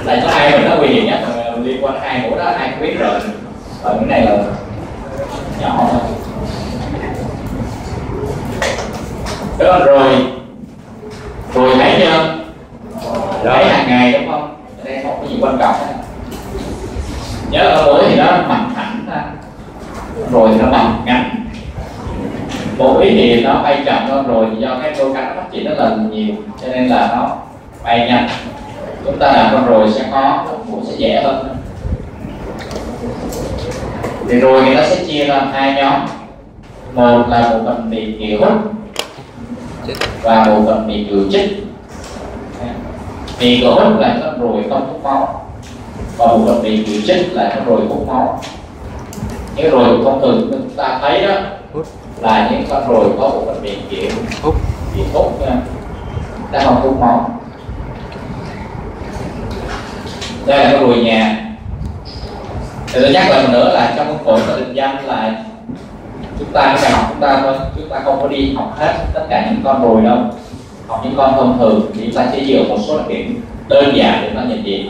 Tại có hai mình nó nguy hiểm nhất liên quan hai mũi đó ai cũng biết rồi. Còn cái này là nhỏ thôi. Đó, rồi thấy chưa? Thấy hàng ngày đúng không? Đây một cái gì quan trọng đó. Nhớ ở mũi thì nó bằng thẳng ra, rồi nó bằng ngắn. Mũi thì nó bay chậm hơn, rồi thì do cái đôi cánh nó phát triển rất là nhiều cho nên là nó bay nhanh. Chúng ta làm con ruồi sẽ có mũi sẽ dễ hơn. Thì ruồi thì nó sẽ chia ra hai nhóm. Một là bộ phận bị kiểu hút và bộ phận bị kiểu chích. Bị kiểu hút là con ruồi không hút máu, còn bộ phận bị kiểu chích là con ruồi hút máu. Những ruồi thông thường chúng ta thấy đó là những con ruồi có bộ phận bị kiểu hút nha, đã không hút máu. Đây là con ruồi nhà. Thì tôi nhắc lại một nữa là trong cuốn khổ có định danh là chúng ta phải học chúng ta thôi, chúng ta không có đi học hết tất cả những con ruồi đâu. Học những con thông thường thì chúng ta chỉ dựa một số đặc điểm đơn giản để nó nhận diện.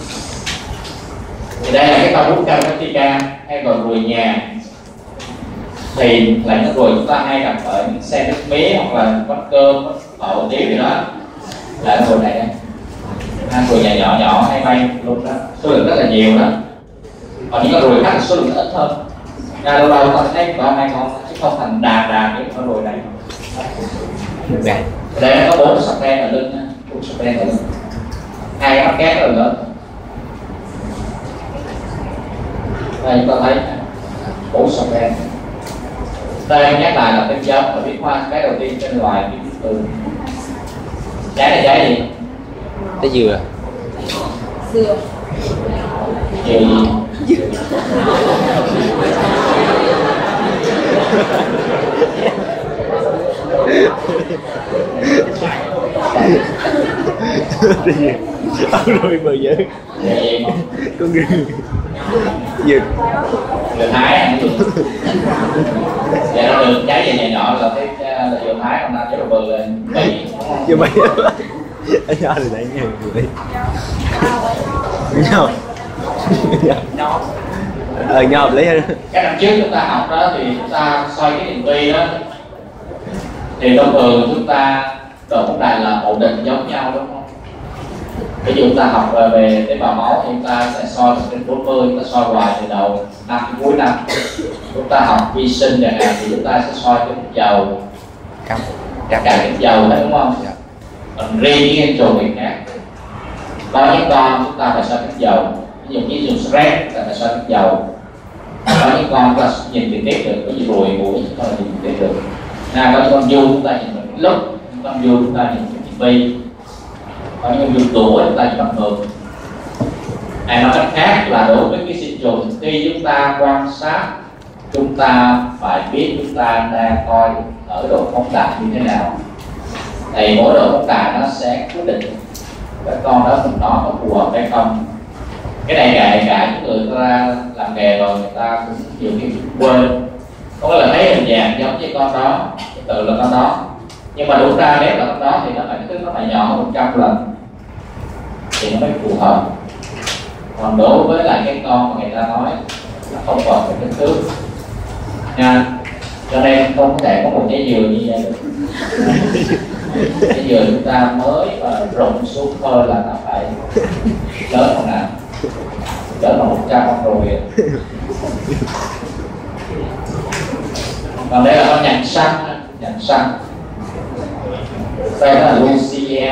Thì đây là cái con bút Campestica hay còn ruồi nhà. Thì là những ruồi chúng ta hay gặp ở những xe nước mía hoặc là con cơm ở một tí gì đó, là cái ruồi này đây. Ruồi nhà nhỏ nhỏ hay bay luôn đó, số lượng rất là nhiều đó. Còn những con ruồi khác số lượng ít hơn. Lâu lâu con thấy có hai con chứ không thành đàn những con ruồi này. Đây nó có 4 sọc đen ở lưng, 4 sọc đen ở lưng, 2 mắt kép ở lớn. Đây chúng ta thấy 4 sọc đen. Đây nhắc lại là cái giống ở viết hoa cái đầu tiên trên loài viết từ. Trái là trái gì? Trái dừa. Dừa. Dừa gì? Ông rồi bờ dữ. Con gừng. Dừa. Dừa Thái. Dạ nó được trái gì nhỏ nhỏ là thấy là dừa Thái, còn nào trái đồ bự là Mỹ. Dừa Mỹ. Ở nhỏ thì đấy nghe người đi. Nhau. Nhau hợp lý hơn. Các năm trước chúng ta học đó thì chúng ta soi cái định vị đó, thì thông thường chúng ta độ bóng đài là ổn định giống nhau đúng không? Ví dụ chúng ta học về tế bào máu thì chúng ta sẽ soi trên 40, chúng ta soi hoài từ đầu năm đến cuối năm. Chúng ta học vi sinh chẳng hạn thì chúng ta sẽ soi cái dầu, cả cái dầu đấy đúng không? Còn riêng những trùng thì khác. Có những con chúng ta phải soi cái dầu, ví dụ như dùng stress là phải soi cái dầu. Có những con chúng ta nhìn trực tiếp được, ví dụ ruồi mũi chúng ta nhìn trực tiếp được. Có những con du chúng ta nhìn bằng lúc, những con du chúng ta nhìn bằng vi. Có những con du tủa chúng ta nhìn bằng ngược. Nói cách khác là đối với cái sinh trùng, khi chúng ta quan sát, chúng ta phải biết chúng ta đang coi ở độ phóng đại như thế nào. Thì mỗi độ phóng đại nó sẽ quyết định cái con đó mình nó có phù hợp hay không. Cái này cả những người ta làm nghề rồi người ta cũng nhiều khi quên, có nghĩa là thấy hình dạng giống như con đó, tự là con đó, nhưng mà đúng ra nếu là con đó thì nó phải nó phải nhỏ hơn 100 lần thì nó mới phù hợp. Còn đối với lại cái con mà người ta nói là không còn cái kích thước nha, cho nên không thể có một trái dừa như vậy được. Trái dừa chúng ta mới rụng xuống thôi là nó phải lớn không nào, lớn bằng 100 con rồi. Còn đây là con nhành săn. Đây là Lucia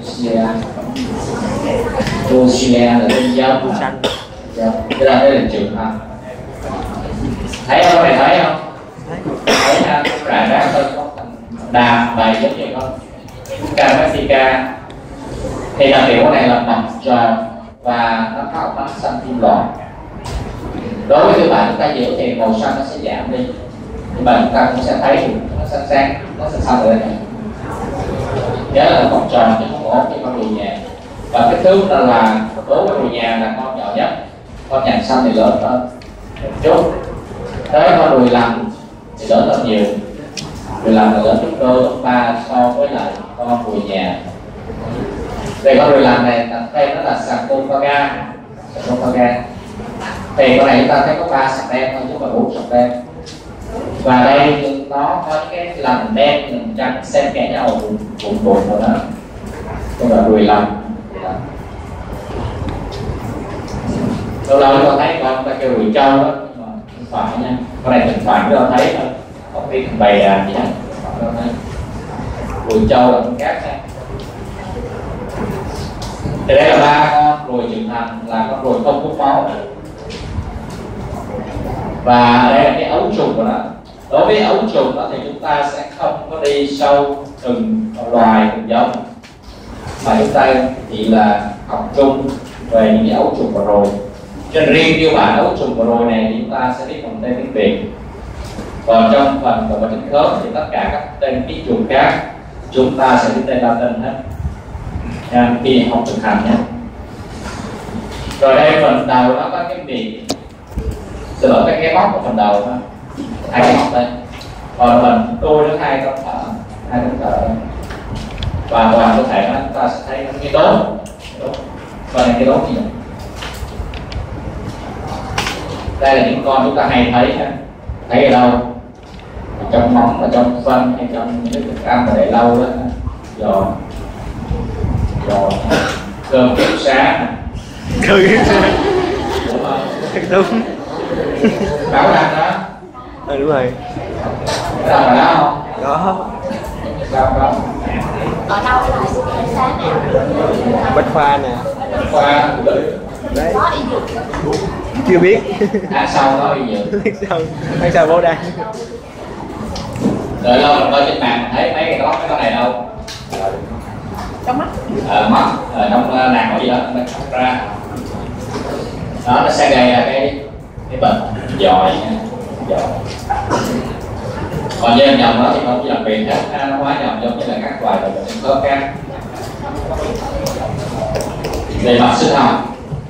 là tên giống. Cái đây là trường hợp. Thấy không? Mày thấy không? Thấy ha, rải rác hơn có đàm bài giống vậy không? Campestica thì đặc điểm của này là mỏng tròn và nó có mắt xanh kim loại. Đối với các bạn chúng ta giữ thì màu xanh nó sẽ giảm đi, nhưng mà chúng ta cũng sẽ thấy nó xanh sáng, nó sẽ xanh ở đây. Nhớ là mỏng tròn chứ không ốm như con ruồi nhà. Và kích thước là đối với ruồi nhà là con nhỏ nhất, con nhành xanh thì lớn hơn một chút. Tới con ruồi lằn thì lớn hơn nhiều. Ruồi lằn là lớn gấp đôi gấp 3 so với lại con ruồi nhà. Đây con ruồi lằn này tên nó là sarcophaga. Sarcophaga. Thì con này chúng ta thấy có 3 sọc đen thôi chứ không phải 4 sọc đen. Và đây nó có cái lằn đen lằn trắng xen kẽ nhau vùng rồi đó. Con là ruồi lằn. Lâu lâu chúng ta thấy con ta kêu ruồi trâu đó, nhưng mà không phải nha. Con này thỉnh thoảng chúng ta thấy thôi, không biết bày đàn gì hết. Ruồi trâu là con cát nha. Thì đây là 3 con ruồi trưởng thành, là con ruồi không hút máu. Và đây là cái ấu trùng của nó. Đối với ấu trùng đó thì chúng ta sẽ không có đi sâu từng loài từng giống, mà chúng ta chỉ là học chung về những cái ấu trùng bò rồi. Trên riêng tiêu bản ấu trùng bò rồi này thì chúng ta sẽ biết bằng tên tiếng Việt. Còn trong phần của trên khớp thì tất cả các tên ký trùng khác chúng ta sẽ biết tên Latin hết nha, khi học thực hành nhé. Rồi đây phần đầu nó có cái miệng, xin lỗi cái móc của phần đầu thôi, 2 cái móc đây. Còn phần đuôi nó 2 con thở, 2 con thở. Và ngoài cơ thể nó chúng ta sẽ thấy cái đốt. Và này cái đốt gì vậy? Đây là những con chúng ta hay thấy ha. Thấy ở đâu? Trong móng, và trong phân, hay trong những cái thức ăn mà để lâu đó. Giò cơm kiếp xá. Cơm kiếp xá. Đúng không? Đúng. Báo đăng đó. Đúng rồi. Có đâu mà đó không? Có. Sao không? Ở đâu là sự ánh sáng nè? Bách Khoa nè. Khoa đấy. Có y dược. Chưa biết. Sau đó y dược. Tháng sau bố đăng. Rồi lâu mình coi trên mạng thấy mấy cái lóc cái con này đâu? Trong mắt. Mắt, trong nàng gì đó nó cắt ra. Đó, nó sẽ gây ra cái bệnh dòi. Còn trên nhầm đó thì không chỉ là biệt hết, nó hóa nhầm giống như là các loài bệnh khớp khác. Về mặt sinh học,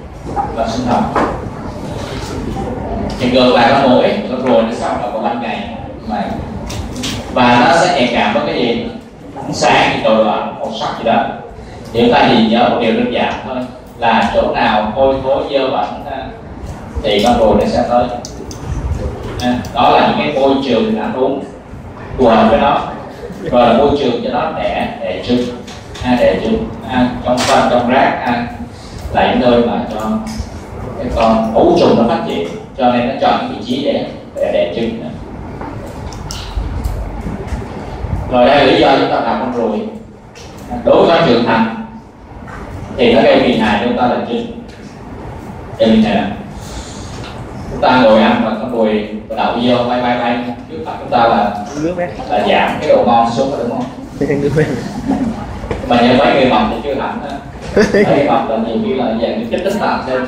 thì ngược lại con mũi, con ruồi nó sống ở vào ban ngày mà, và nó sẽ nhạy cảm với cái gì, ánh sáng, nhiệt độ, màu sắc gì đó. Thì chúng ta chỉ nhớ một điều đơn giản thôi, là chỗ nào hôi thối dơ bẩn thì con ruồi nó sẽ tới. Đó là những cái môi trường ăn uống phù hợp với nó, rồi là môi trường cho nó đẻ trứng, trong phân, trong rác, là những nơi mà cho cái con ấu trùng nó phát triển, cho nên nó chọn cái vị trí để đẻ trứng. Rồi đây là lý do chúng ta làm con ruồi. Đối với trưởng thành thì nó gây phiền hại cho chúng ta là trứng. Cho nên này chúng ta ngồi ăn mà con ruồi đậu vô bay trước mặt chúng ta là giảm cái độ ngon xuống rồi, đúng không? Mà như mấy người mập thì chưa hẳn. Mấy người mập là nhiều khi là dạng cái kích thích làm thêm.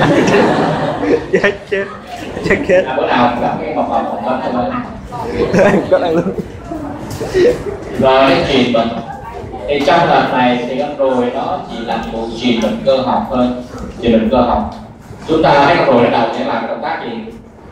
chết. Bữa nào cũng gặp cái mập không thôi. Có ăn luôn. Rồi cái truyền bệnh thì trong lần này thì con ruồi nó chỉ làm vụ truyền bệnh cơ học thôi, truyền bệnh cơ học. Chúng ta thấy con ruồi nó đầu sẽ làm động tác gì?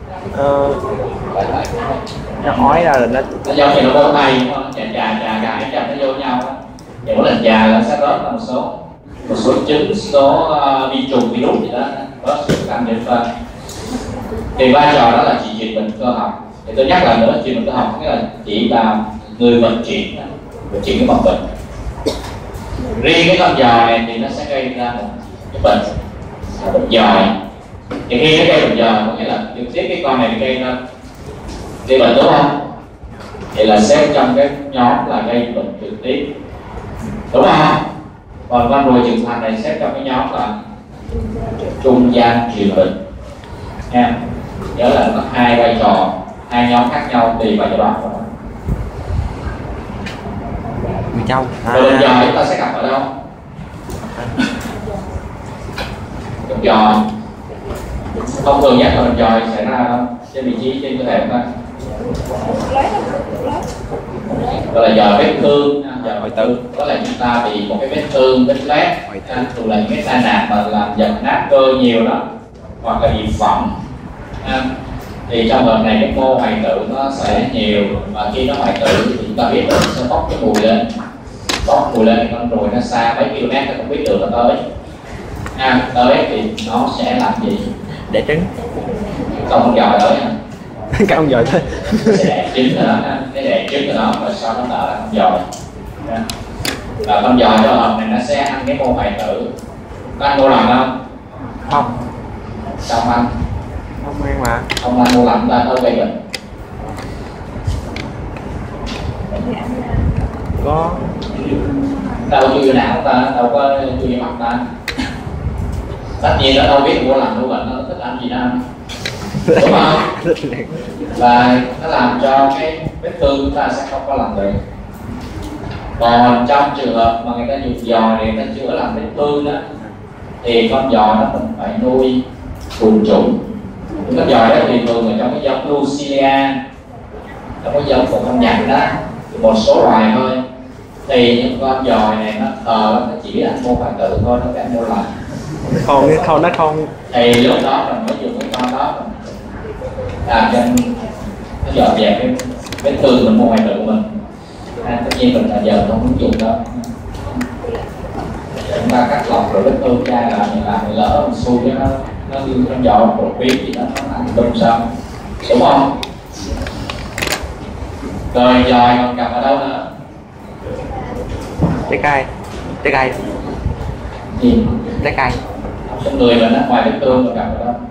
Nó ói ra là nó giống như nó bó tay, chà chập nó vô nhau. Thì mỗi lần chà là sẽ rớt ra một số trứng, số vi trùng, virus gì đó rớt xuống ăn trên phân. Thì vai trò đó là chỉ truyền bệnh cơ học. Thì tôi nhắc lại nữa, truyền bệnh cơ học nghĩa là chỉ là người vận chuyển cái mầm bệnh. Riêng cái con giò này thì nó sẽ gây ra một cái bệnh là bệnh giòi. Thì khi nó gây bệnh giòi có nghĩa là trực tiếp cái con này gây ra gây bệnh, đúng không? Thì là xếp trong cái nhóm là gây bệnh trực tiếp, đúng không? Còn con ruồi trưởng thành này xếp trong cái nhóm là trung gian truyền bệnh nha. Nhớ là nó có 2 vai trò, 2 nhóm khác nhau tùy vào giai đoạn của nó. Châu. Rồi bệnh giòi chúng ta sẽ gặp ở đâu? Bệnh giòi thông thường nhất là bệnh giòi xảy ra đâu? Trên vị trí trên cơ thể chúng ta. Gọi là giòi vết thương, giòi tử. Đó là chúng ta bị một cái vết thương, vết loét, thường là những cái tai nạn mà làm dập nát cơ nhiều đó, hoặc là bị phỏng. Thì trong đợt này cái mô hoại tử nó sẽ nhiều, và khi nó hoại tử thì chúng ta biết là nó sẽ bốc cái mùi lên. bóp mùi lên thì con ruồi nó xa mấy km nó không biết được là tới. Tới thì nó sẽ làm gì? Đẻ trứng. Con giòi tới nha. Các ông giỏi thôi. Sẽ đẻ trứng rồi đó, cái đẻ trứng rồi đó, rồi sau đó là con giòi. Và con giòi cho hợp này nó sẽ ăn cái mô hoại tử. Có ăn mô lằn không? Không. Sao không ăn? Không ăn mà. Không ăn mô lằn ta thôi gây bệnh. Có. Đâu chui vô não ta, đâu có chui vô mặt ta. Tất nhiên nó đâu biết mô lằn mô bệnh, nó thích ăn gì đâu. Đúng không? Và nó làm cho cái vết thương chúng ta sẽ không có làm được. Còn trong trường hợp mà người ta dùng giòi để người ta chữa làm vết thương đó, thì con giòi nó mình phải nuôi trùng trùng. Con giòi đó thì thường ở trong cái giống Lucia, trong cái giống của con nhặt đó, một số loài thôi. Thì những con giòi này nó nó chỉ biết ăn mô hoại tử thôi, nó ăn mô lằn. Không nó không. Thì lúc đó mình mới dùng cái con đó làm cho nó dọn dẹp cái vết thương mình mô hoại tử của mình. Tất nhiên mình là giờ không ứng dụng đó. Chúng ta cắt lọc rồi vết thương ra là mình lỡ mình xui cho nó con giò một biến thì nó ăn đông sao, đúng không? Rồi giòi còn gặp ở đâu nữa? Trái cây. Trái cây. Gì? Trái cây. Trong người mình á, ngoài vết thương còn gặp ở đâu?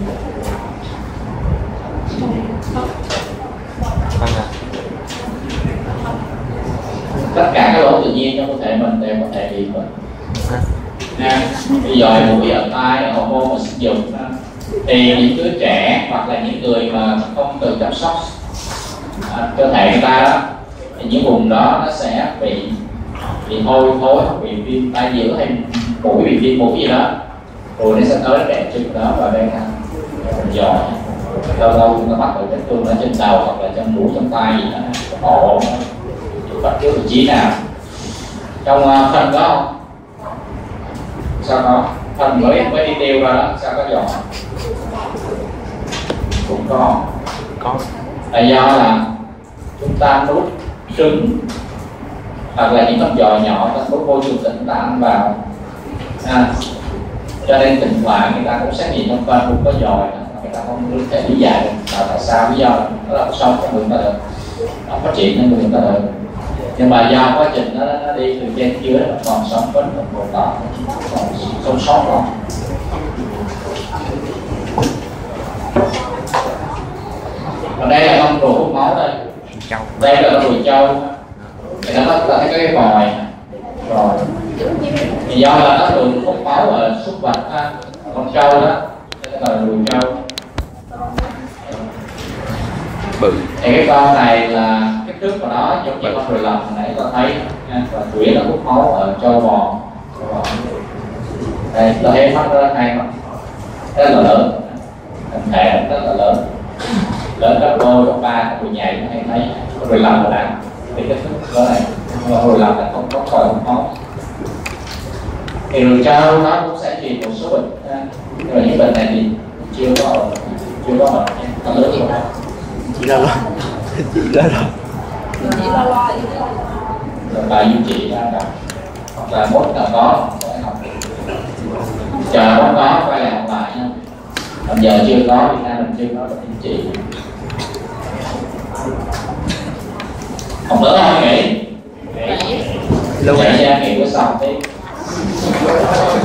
Tất cả các lỗ tự nhiên trong cơ thể mình đều có thể bị bệnh. Bây giờ mũi ở tai, ở hậu môn và sinh dục thì những đứa trẻ hoặc là những người mà không tự chăm sóc cơ thể người ta đó, thì những vùng đó nó sẽ bị hôi thối hoặc bị viêm tai giữa hay mũi bị viêm mũi gì đó, rồi nó sẽ tới đẻ trứng đó và đây là giòi. Lâu lâu chúng ta bắt được vết thương ở trên đầu hoặc là trong mũi trong tai gì đó, ổ bất cứ vị trí nào. Trong phân có không? Sao có? Phân mới đi tiêu ra đó, sao có giòi? Cũng có. Là do là chúng ta nuốt trứng hoặc là những con giòi nhỏ ta nuốt môi trường tỉnh ta ăn vào, cho nên thỉnh thoảng người ta cũng xét nghiệm trong phân cũng có giòi, người ta không thể lý giải được là tại sao, lý do nó là sống cho người ta được, nó phát triển cho người ta được. Nhưng mà do quá trình nó đi từ trên dưới nó còn sống vẫn còn tồn còn sống sót còn. Còn đây là con ruồi hút máu đây. Đây là con ruồi trâu. Thì nó là cái vòi. Thì do là nó thường hút máu ở súc vật con trâu đó, nên là ruồi trâu. Bự. Thì cái con này là kích thước của nó giống như con ruồi lọc hồi nãy có thấy, và chủ yếu là hút máu ở trâu bò. Đây là thấy mắt nó hay không? Rất là lớn, hình thể rất là lớn, lớn gấp đôi gấp ba con ruồi nhảy nó hay thấy. Con ruồi lọc là thì kích thước đó này, nhưng mà ruồi lọc là không có khỏi hút máu. Thì ruồi trâu nó cũng sẽ truyền một số bệnh, nhưng mà những bệnh này thì chưa có lớn nhiều. Chị ra lo. Rồi bài duy trì ra gặp hoặc là mốt nào có sẽ học, chờ mốt có quay lại học lại nha. Còn giờ chưa có, Việt Nam mình chưa có được duy trì. Học nữa không nghỉ? Nghỉ. Lúc này nghỉ bữa sau tí.